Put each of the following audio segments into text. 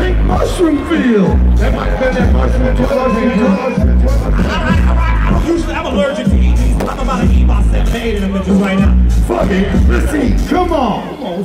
think mushroom feel? That might have been that mushroom Usually I'm allergic to eat these. I'm about to eat about 7 to 8 of them bitches right now. Fuck it, let's eat. Come on.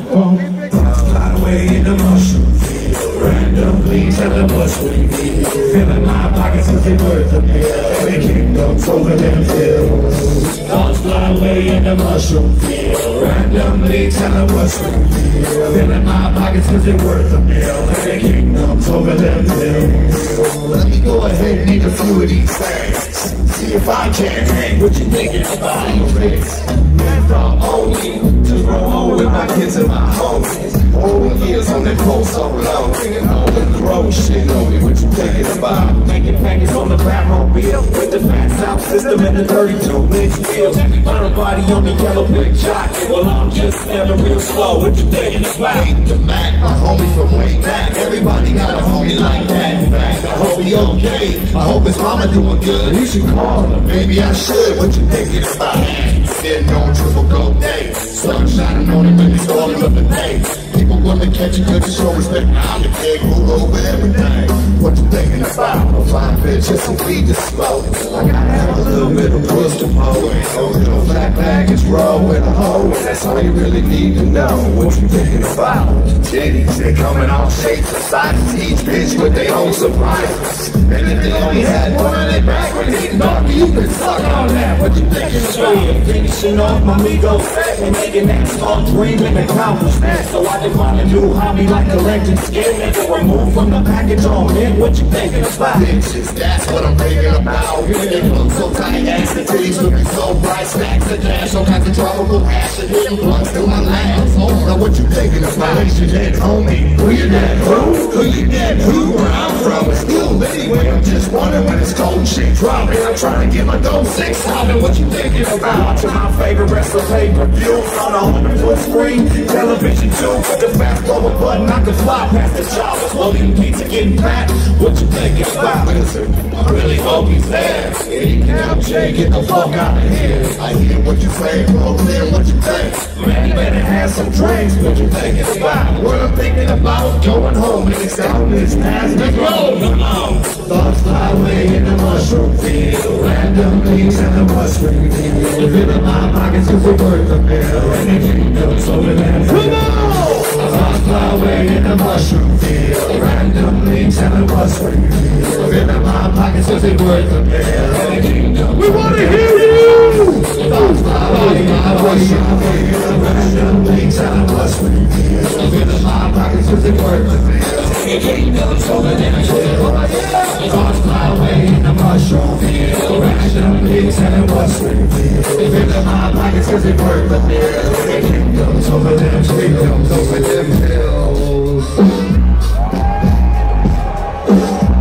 Fly away in the mushroom field. Random leaves and the mushroom field. Filling my pockets with the worth of meal. Every kingdom's over them hills. Dogs fly away in the mushroom field. Random leaves and the mushroom field. Filling my pockets with the worth of meal. Every kingdom's over them hills. Let me go ahead and eat a few of these things. See if I can hang what you thinking about your face. Man from only to grow old with my kids and my homies. Old years on that pole so long, bringing home the grow shit on me. What you thinking about? Making pancakes on the Batmobile with the fat sound system and the 32-inch wheels. Everybody on the yellow brick jockey. Well, I'm just never real slow. What you thinking about? The Mac, my homie from way back. Everybody got a homie like that. In fact, I hope he okay. I hope his mama doing good. He should call her. Maybe I should. What you thinking about? Sitting on triple gold days. Sun shining on him and he's calling up a name. People wanna catch you cause you show respect. I'm the big rule over everything. What you thinking about? A fine bitch, just some weed to smoke. I gotta have a little bit of puss to mow. A little flat baggage roll with a hoe. That's all you really need to know. What you thinking about? Titties, they come in all shapes and sizes. Each bitch with their own surprises. And if they only had one on their back when they dark, you can suck on that. What you thinking about? Finishing off my Migo set and making that small dream and accomplish that. So I define a new hobby like collecting skin. And to remove from the package on it. What you thinking about? Bitches, that's what I'm thinking about. They look so tight, ass the titties looking so bright. Stacks of cash, all kinds of tropical hash. And hitting blunts through my lambs. Oh, now what you thinking about? You dead homie. Who you dead who? Who you dead who? Where I'm from is cool. Anyway, I'm just wondering when it's cold and shit dropping. I'm trying to get my dough 6 stopping. What you thinking about? Watching my favorite wrestler pay-per-view on a 100-foot screen. Television too, with the fast forward button. I can fly past the jobbers while eating pizza getting fat. What you thinking about? Listen, I really hope he's there. Yeah, you can help Jay get the fuck out of here. I hear what you say, bro. Then what you think? Man, you better have some drinks. What you thinking about? What I'm thinking about? Going home and it's down this past. Let's go. Come on. Thoughts fly away in the mushroom field. Random leaves and the mushroom field. Filling my pockets cause we're worth a bill. And the kingdom's over there. Come on! Thoughts fly away in the mushroom field. Random leaves and the mushroom field. Filling my pockets cause we're worth a bill. And the kingdom's we wanna hear you! Thoughts fly away in the mushroom field. Random leaves and the mushroom field. Filling my pockets cause we're worth a bill. And the kingdom's over there. Thoughts fly away in the mushroom field. Random leaves and the mushroom field. Filling my pockets cause it worth the bill. The kingdom's over there. Kingdom's over there.